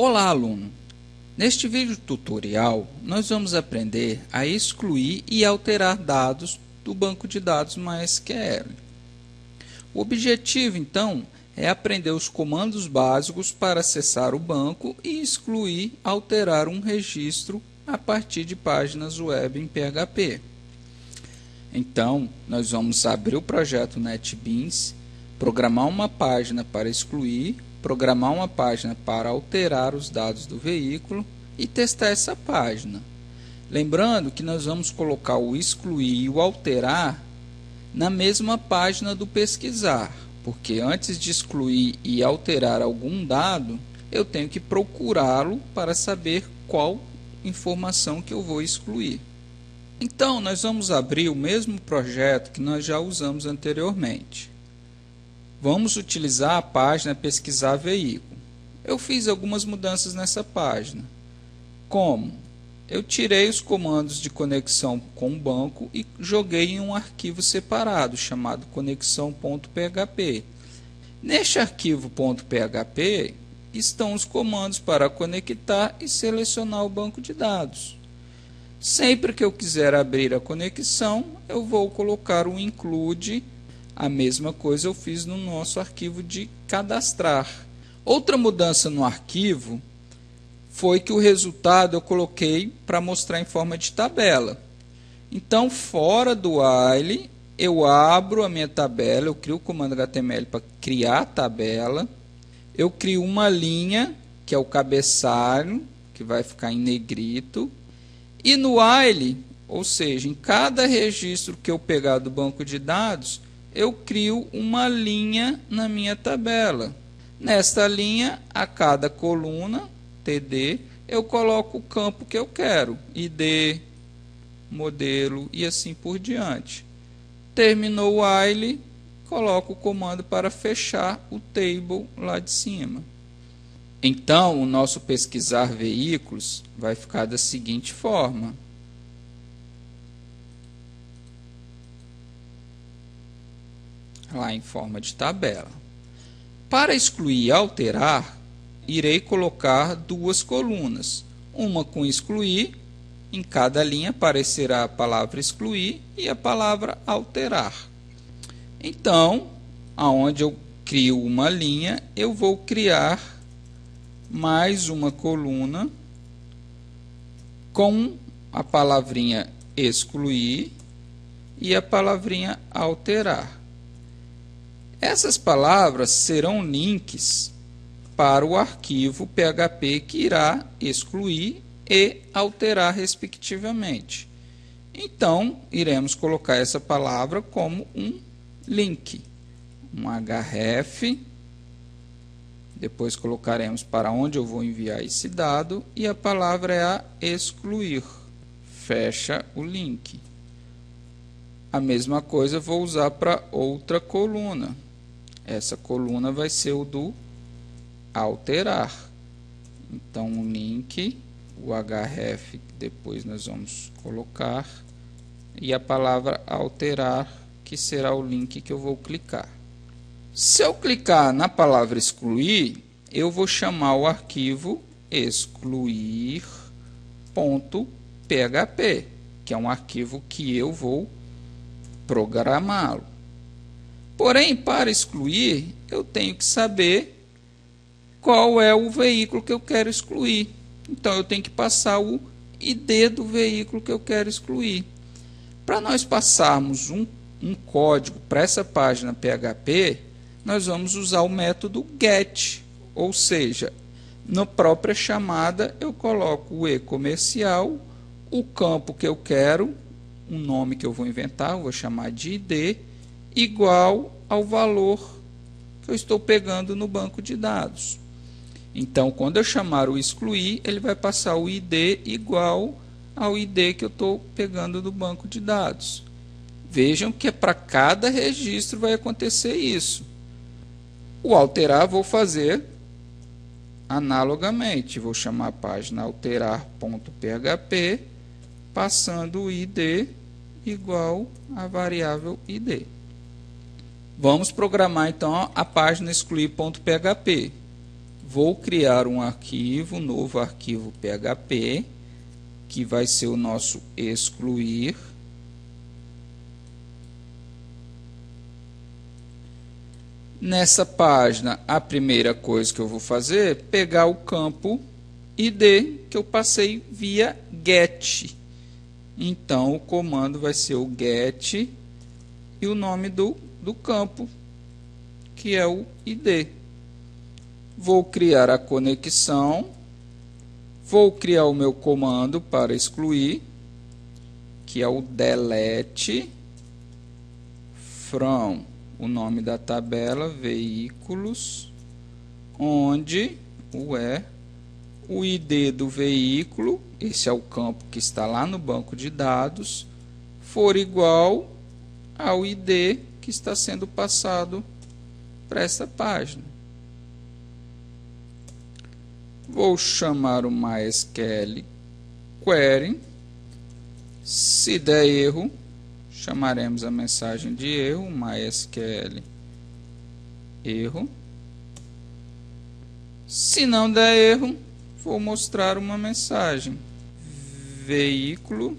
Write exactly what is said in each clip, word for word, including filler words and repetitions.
Olá, aluno! Neste vídeo tutorial, nós vamos aprender a excluir e alterar dados do banco de dados MySQL. O objetivo, então, é aprender os comandos básicos para acessar o banco e excluir, alterar um registro a partir de páginas web em P H P. Então, nós vamos abrir o projeto NetBeans, programar uma página para excluir, programar uma página para alterar os dados do veículo e testar essa página. Lembrando que nós vamos colocar o excluir e o alterar na mesma página do pesquisar, porque antes de excluir e alterar algum dado, eu tenho que procurá-lo para saber qual informação que eu vou excluir. Então, nós vamos abrir o mesmo projeto que nós já usamos anteriormente. Vamos utilizar a página Pesquisar Veículo. Eu fiz algumas mudanças nessa página. Como? Eu tirei os comandos de conexão com o banco e joguei em um arquivo separado, chamado conexão.php. Neste arquivo .php estão os comandos para conectar e selecionar o banco de dados. Sempre que eu quiser abrir a conexão, eu vou colocar o include. A mesma coisa eu fiz no nosso arquivo de cadastrar. Outra mudança no arquivo foi que o resultado eu coloquei para mostrar em forma de tabela. Então, fora do while, eu abro a minha tabela, eu crio o comando H T M L para criar a tabela. Eu crio uma linha, que é o cabeçalho, que vai ficar em negrito. E no while, ou seja, em cada registro que eu pegar do banco de dados, eu crio uma linha na minha tabela. Nesta linha, a cada coluna, T D, eu coloco o campo que eu quero, I D, modelo e assim por diante. Terminou o while, coloco o comando para fechar o table lá de cima. Então, o nosso pesquisar veículos vai ficar da seguinte forma. Lá em forma de tabela. Para excluir e alterar, irei colocar duas colunas. Uma com excluir, em cada linha aparecerá a palavra excluir e a palavra alterar. Então, aonde eu crio uma linha, eu vou criar mais uma coluna com a palavrinha excluir e a palavrinha alterar. Essas palavras serão links para o arquivo P H P que irá excluir e alterar respectivamente. Então, iremos colocar essa palavra como um link, um href. Depois colocaremos para onde eu vou enviar esse dado e a palavra é a excluir. Fecha o link. A mesma coisa eu vou usar para outra coluna. Essa coluna vai ser o do alterar. Então, o link, o href, depois nós vamos colocar, e a palavra alterar, que será o link que eu vou clicar. Se eu clicar na palavra excluir, eu vou chamar o arquivo excluir.php, que é um arquivo que eu vou programá-lo. Porém, para excluir, eu tenho que saber qual é o veículo que eu quero excluir. Então, eu tenho que passar o I D do veículo que eu quero excluir. Para nós passarmos um, um código para essa página P H P, nós vamos usar o método get, ou seja, na própria chamada eu coloco o e-comercial, o campo que eu quero, um nome que eu vou inventar, eu vou chamar de I D, igual ao valor que eu estou pegando no banco de dados. Então, quando eu chamar o excluir, ele vai passar o I D igual ao I D que eu estou pegando do banco de dados. Vejam que para cada registro vai acontecer isso. O alterar vou fazer analogamente. Vou chamar a página alterar.php, passando o I D igual à variável I D. Vamos programar então a página excluir.php. Vou criar um arquivo, um novo arquivo P H P, que vai ser o nosso excluir. Nessa página, a primeira coisa que eu vou fazer é pegar o campo I D que eu passei via get. Então, o comando vai ser o get e o nome do, do campo, que é o I D. Vou criar a conexão. Vou criar o meu comando para excluir, que é o delete from, o nome da tabela, veículos, onde o é o I D do veículo, esse é o campo que está lá no banco de dados, for igual ao I D que está sendo passado para essa página. Vou chamar o MySQL Query. Se der erro, chamaremos a mensagem de erro, MySQL erro. Se não der erro, vou mostrar uma mensagem: veículo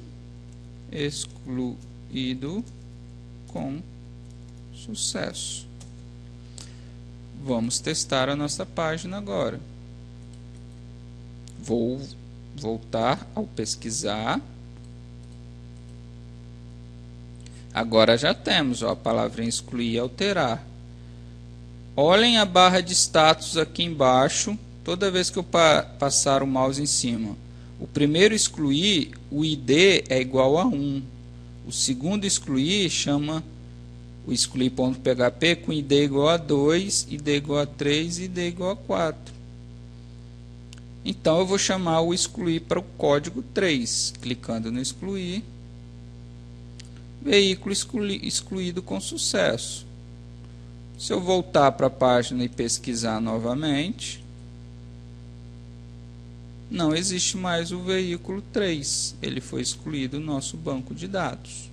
excluído com sucesso. Vamos testar a nossa página agora. Vou voltar ao pesquisar. Agora já temos ó, a palavra excluir e alterar. Olhem a barra de status aqui embaixo, toda vez que eu pa passar o mouse em cima. O primeiro excluir, o I D é igual a um. O segundo excluir chama o excluir.php com I D igual a dois, I D igual a três e I D igual a quatro. Então, eu vou chamar o excluir para o código três, clicando no excluir, veículo exclui, excluído com sucesso. Se eu voltar para a página e pesquisar novamente, não existe mais o veículo três, ele foi excluído do nosso banco de dados.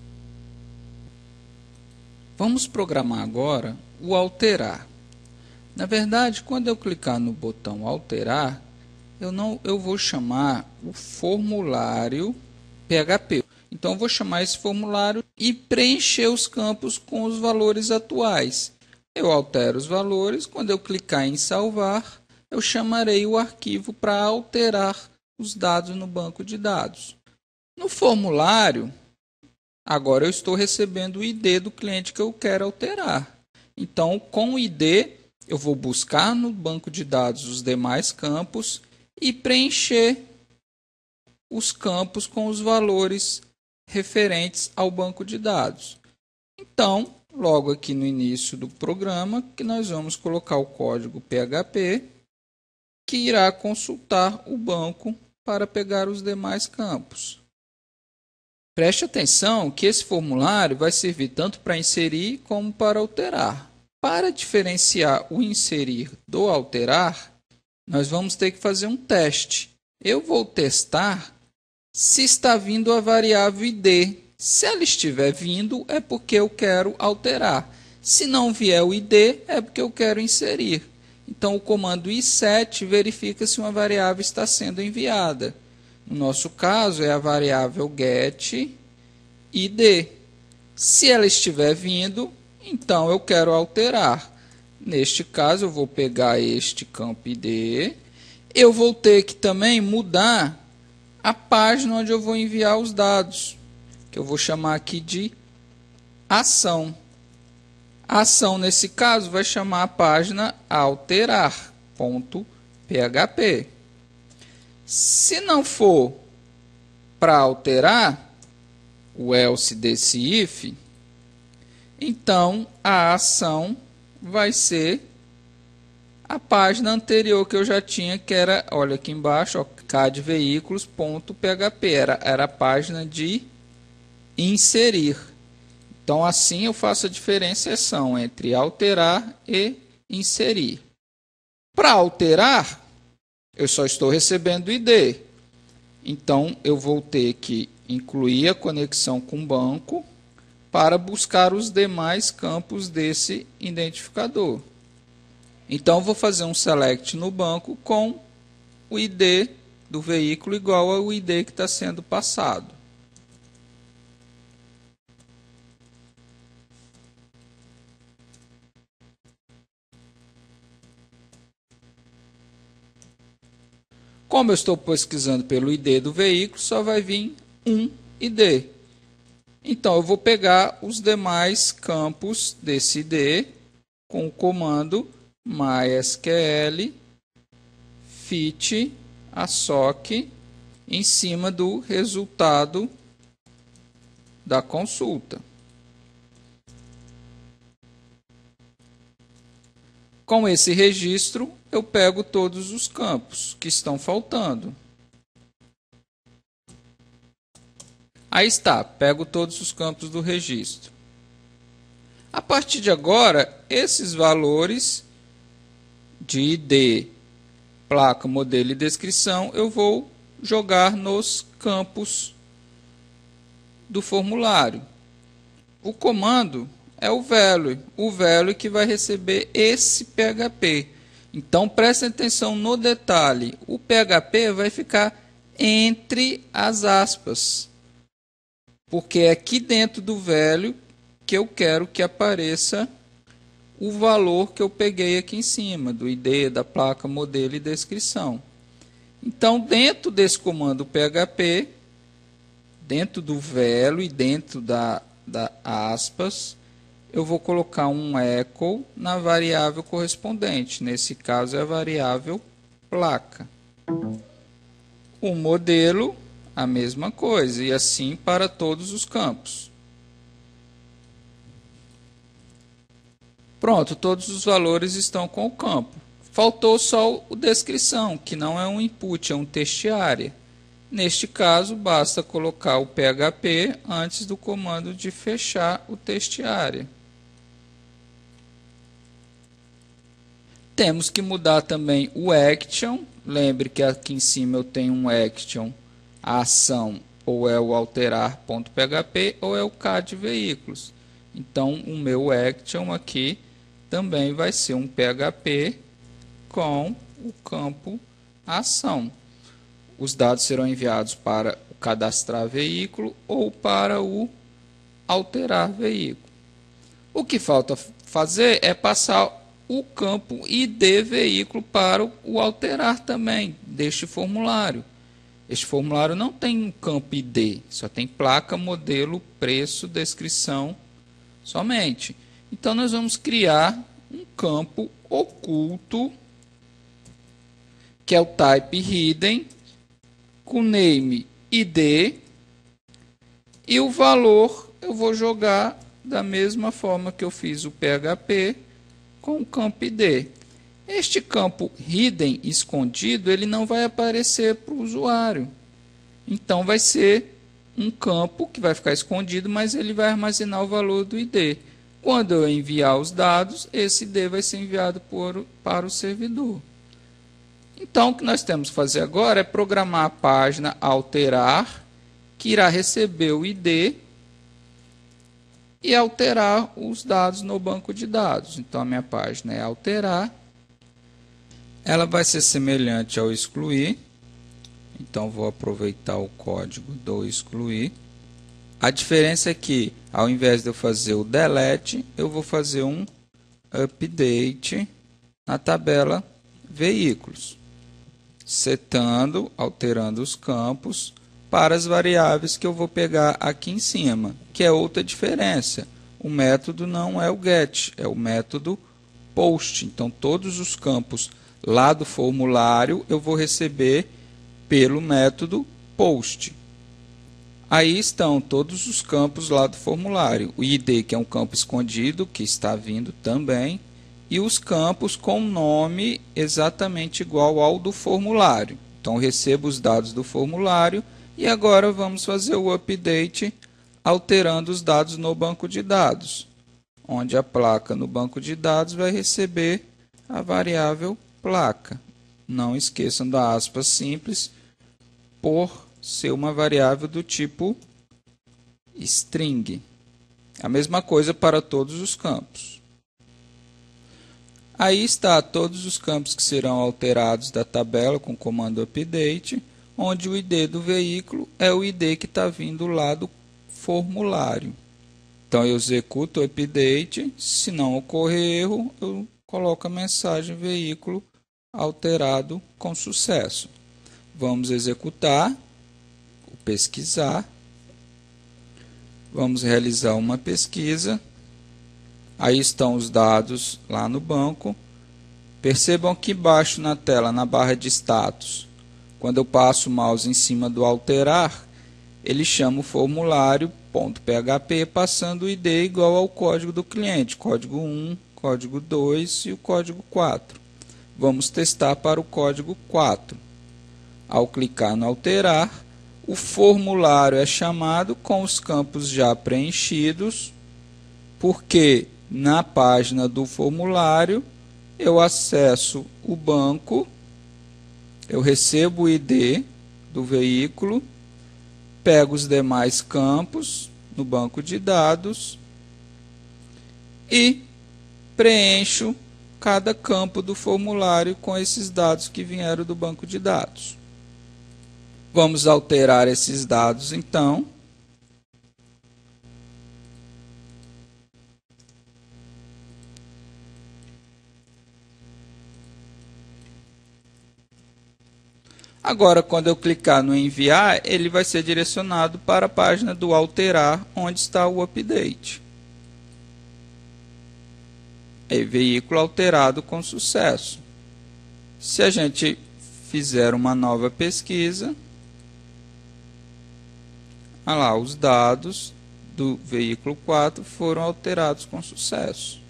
Vamos programar agora o alterar. Na verdade, quando eu clicar no botão alterar, Eu, não, eu vou chamar o formulário P H P. Então, eu vou chamar esse formulário e preencher os campos com os valores atuais. Eu altero os valores. Quando eu clicar em salvar, eu chamarei o arquivo para alterar os dados no banco de dados. No formulário, agora eu estou recebendo o I D do cliente que eu quero alterar. Então, com o I D, eu vou buscar no banco de dados os demais campos e preencher os campos com os valores referentes ao banco de dados. Então, logo aqui no início do programa, que nós vamos colocar o código P H P, que irá consultar o banco para pegar os demais campos. Preste atenção que esse formulário vai servir tanto para inserir como para alterar. Para diferenciar o inserir do alterar, nós vamos ter que fazer um teste. Eu vou testar se está vindo a variável I D. Se ela estiver vindo, é porque eu quero alterar. Se não vier o I D, é porque eu quero inserir. Então, o comando i sete verifica se uma variável está sendo enviada. No nosso caso, é a variável get I D. Se ela estiver vindo, então eu quero alterar. Neste caso, eu vou pegar este campo I D. Eu vou ter que também mudar a página onde eu vou enviar os dados, que eu vou chamar aqui de ação. A ação, nesse caso, vai chamar a página alterar.php. Se não for para alterar, o else desse if, então a ação vai ser a página anterior que eu já tinha, que era, olha aqui embaixo, ó, cadveículos.php, era, era a página de inserir. Então, assim eu faço a diferenciação entre alterar e inserir. Para alterar, eu só estou recebendo o I D. Então, eu vou ter que incluir a conexão com o banco para buscar os demais campos desse identificador. Então, eu vou fazer um select no banco com o I D do veículo igual ao I D que está sendo passado. Como eu estou pesquisando pelo I D do veículo, só vai vir um I D. Então, eu vou pegar os demais campos desse I D com o comando mysql fit assoc em cima do resultado da consulta. Com esse registro, eu pego todos os campos que estão faltando. Aí está, pego todos os campos do registro. A partir de agora, esses valores de I D, placa, modelo e descrição, eu vou jogar nos campos do formulário. O comando é o value, o value que vai receber esse P H P. Então, prestem atenção no detalhe. O P H P vai ficar entre as aspas, porque é aqui dentro do value que eu quero que apareça o valor que eu peguei aqui em cima, do I D, da placa, modelo e descrição. Então, dentro desse comando P H P, dentro do value e dentro da, da aspas, eu vou colocar um echo na variável correspondente. Nesse caso, é a variável placa. O modelo, a mesma coisa, e assim para todos os campos. Pronto, todos os valores estão com o campo. Faltou só o descrição, que não é um input, é um textArea. Neste caso, basta colocar o P H P antes do comando de fechar o textArea. Temos que mudar também o action. Lembre que aqui em cima eu tenho um action, a ação, ou é o alterar.php ou é o C A D veículos. Então, o meu action aqui também vai ser um P H P com o campo ação. Os dados serão enviados para o cadastrar veículo ou para o alterar veículo. O que falta fazer é passar o campo I D veículo para o alterar também deste formulário. Este formulário não tem um campo I D, só tem placa, modelo, preço, descrição somente. Então, nós vamos criar um campo oculto, que é o type hidden, com name I D, e o valor eu vou jogar da mesma forma que eu fiz o P H P com o campo I D. Este campo hidden, escondido, ele não vai aparecer para o usuário. Então, vai ser um campo que vai ficar escondido, mas ele vai armazenar o valor do I D. Quando eu enviar os dados, esse I D vai ser enviado por, para o servidor. Então, o que nós temos que fazer agora é programar a página alterar, que irá receber o I D e alterar os dados no banco de dados. Então, a minha página é alterar. Ela vai ser semelhante ao excluir. Então, vou aproveitar o código do excluir. A diferença é que, ao invés de eu fazer o delete, eu vou fazer um update na tabela veículos, setando, alterando os campos para as variáveis que eu vou pegar aqui em cima, que é outra diferença. O método não é o get, é o método post. Então, todos os campos lá do formulário eu vou receber pelo método post. Aí estão todos os campos lá do formulário. O I D, que é um campo escondido, que está vindo também, e os campos com nome exatamente igual ao do formulário. Então, recebo os dados do formulário e agora vamos fazer o update alterando os dados no banco de dados, onde a placa no banco de dados vai receber a variável placa. Não esqueçam da aspa simples, por ser uma variável do tipo string. A mesma coisa para todos os campos. Aí está todos os campos que serão alterados da tabela com o comando update, onde o I D do veículo é o I D que está vindo lá do formulário. Então eu executo o update, se não ocorrer erro, eu coloco a mensagem veículo alterado com sucesso. Vamos executar, pesquisar, vamos realizar uma pesquisa. Aí estão os dados lá no banco. Percebam que embaixo na tela, na barra de status, quando eu passo o mouse em cima do alterar, ele chama o formulário.php passando o I D igual ao código do cliente, código um, código dois e o código quatro. Vamos testar para o código quatro. Ao clicar no alterar, o formulário é chamado com os campos já preenchidos, porque na página do formulário eu acesso o banco, eu recebo o I D do veículo, pego os demais campos no banco de dados e preencho cada campo do formulário com esses dados que vieram do banco de dados. Vamos alterar esses dados então. Agora, quando eu clicar no enviar, ele vai ser direcionado para a página do alterar, onde está o update. É veículo alterado com sucesso. Se a gente fizer uma nova pesquisa, olha lá, os dados do veículo quatro foram alterados com sucesso.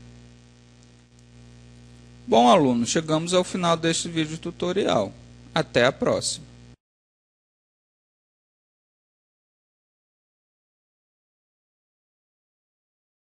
Bom, aluno, chegamos ao final deste vídeo tutorial. Até a próxima.